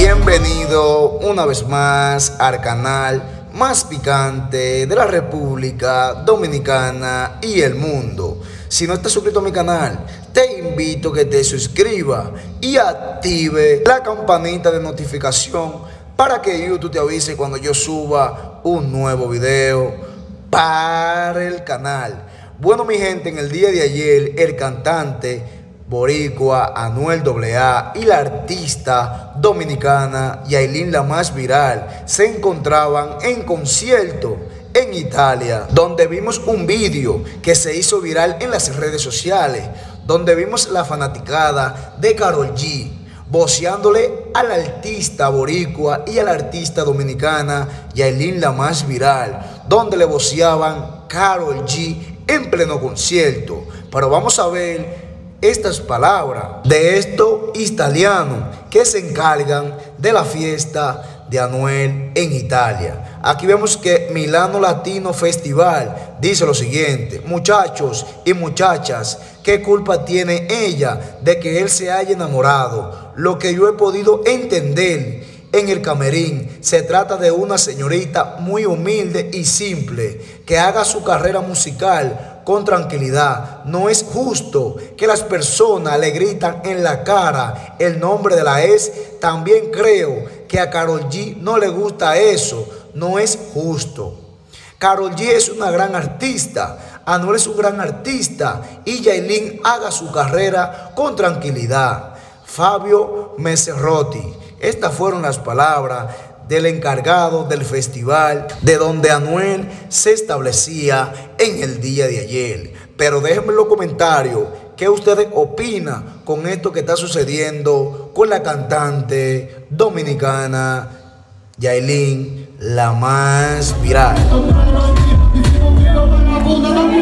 Bienvenido una vez más al canal más picante de la República Dominicana y el mundo. Si no estás suscrito a mi canal, te invito a que te suscribas y active la campanita de notificación para que YouTube te avise cuando yo suba un nuevo video para el canal. Bueno, mi gente, en el día de ayer el cantante boricua Anuel AA y la artista dominicana Yailin, la más viral, se encontraban en concierto en Italia, donde vimos un vídeo que se hizo viral en las redes sociales, donde vimos la fanaticada de Karol G voceándole al artista boricua y a la artista dominicana Yailin, la más viral, donde le voceaban Karol G en pleno concierto. Pero vamos a ver estas palabras de estos italianos que se encargan de la fiesta de Anuel en Italia. Aquí vemos que Milano Latino Festival dice lo siguiente: muchachos y muchachas, ¿qué culpa tiene ella de que él se haya enamorado? Lo que yo he podido entender en el camerín, se trata de una señorita muy humilde y simple que haga su carrera musical con tranquilidad. No es justo que las personas le gritan en la cara el nombre de la ex. También creo que a Karol G no le gusta eso. No es justo. Karol G es una gran artista, Anuel es un gran artista y Yailin haga su carrera con tranquilidad. Fabio Meserrotti. Estas fueron las palabras del encargado del festival de donde Anuel se establecía en el día de ayer. Pero déjenme en los comentarios qué ustedes opinan con esto que está sucediendo con la cantante dominicana Yailin, la más viral.